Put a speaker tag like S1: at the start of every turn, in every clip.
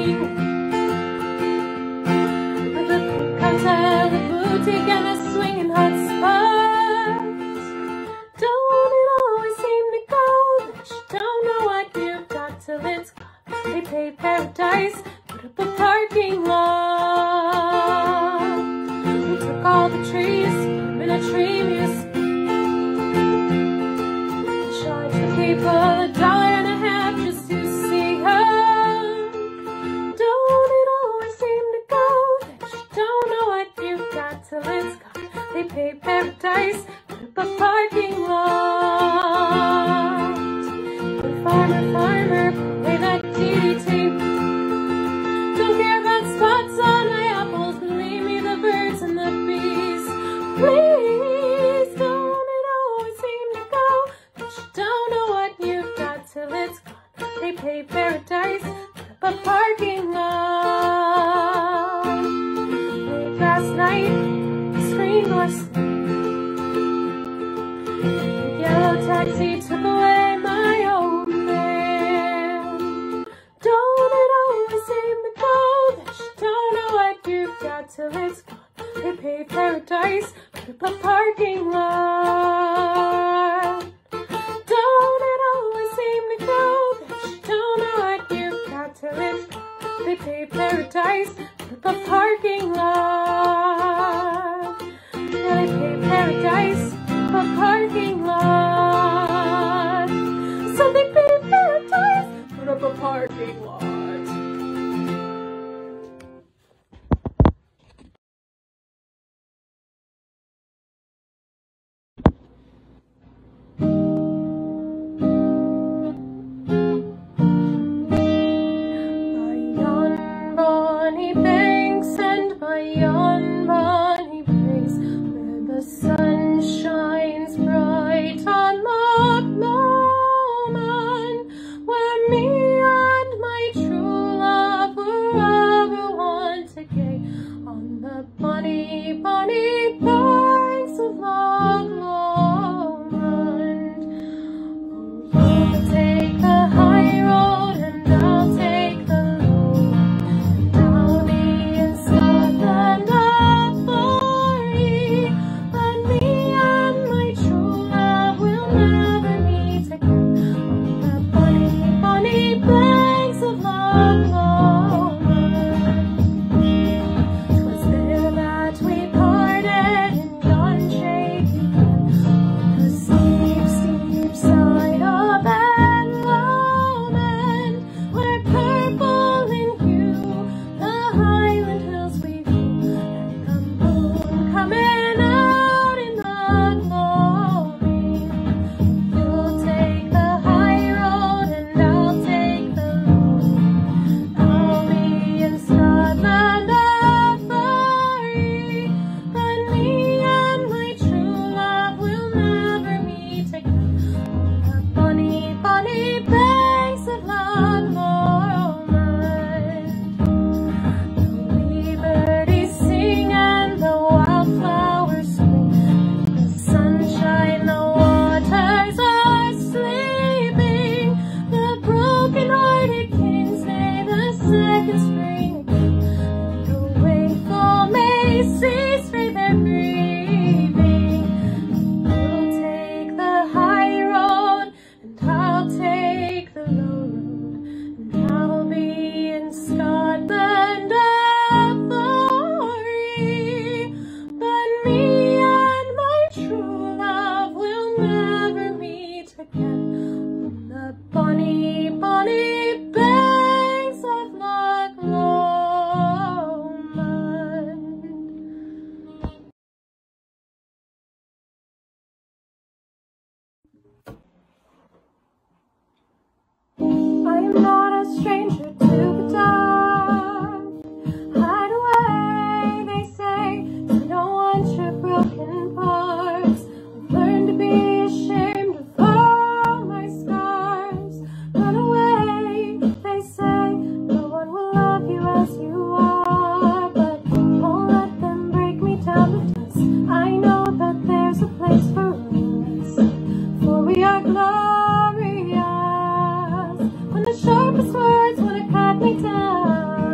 S1: with a pink hotel, a boutique, and a swinging hot spot. Don't it always seem to go that you don't know what you've got till it's gone? They pay paradise, put up a parking lot. We took all the trees, put them in a tree muse. Charge the people $1.50 just to see her. Don't it always seem to go that you don't know what you've got till it's gone? They pay paradise, put up a parking lot. Hey farmer, farmer, play that DDT. Don't care about spots on my apples, believe me, the birds and the bees. Please, don't it always seem to go that you don't know what you've got till it's gone? They pay paradise, put up a parking lot. Late last night, the screen door slammed. The yellow taxi took away my old man. Don't it always seem to go that you don't know what you've got till it's gone? They pay paradise, put up a parking lot. Don't it always seem to go that you don't know what you've got till it's gone? They pay paradise, put up a parking lot. Yeah, they pay paradise, put up a parking lot. So they pay paradise, put up a parking lot. The sun shines bright on Loch Lomond, where me and my true love were ever once again, on the bonny, bonny banks of Loch Lomond. Oh, you'll take the high road and I'll take the low, and I'll be in Scotland. When the sharpest words wanna cut me down,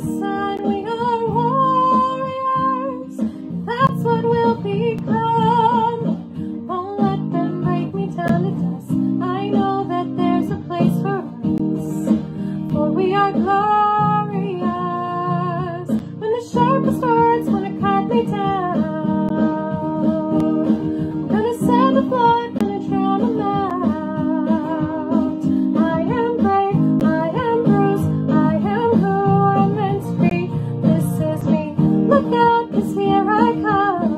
S1: sun. We are warriors, that's what we'll become. Won't let them break me down to dust. I know that there's a place for us, for we are glorious. When the sharpest words wanna cut me down, I'm gonna send the flood, gonna drown them out. I am brave, I am bruised, I am who I'm meant to be. This is me, look out, 'cause here I come.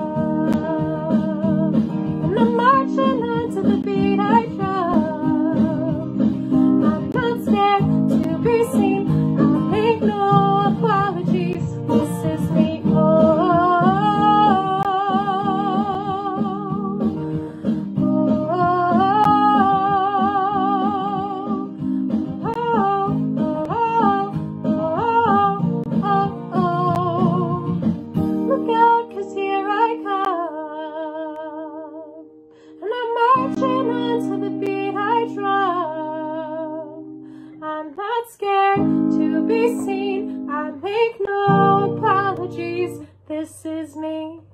S1: And I'm marching on to the beat I drum. I'm not scared to be seen, I make no apologies. This is me, oh, look out, 'cause here I come. And I'm marching on to the beat I drum. I'm not scared to be seen, I make no apologies. This is me.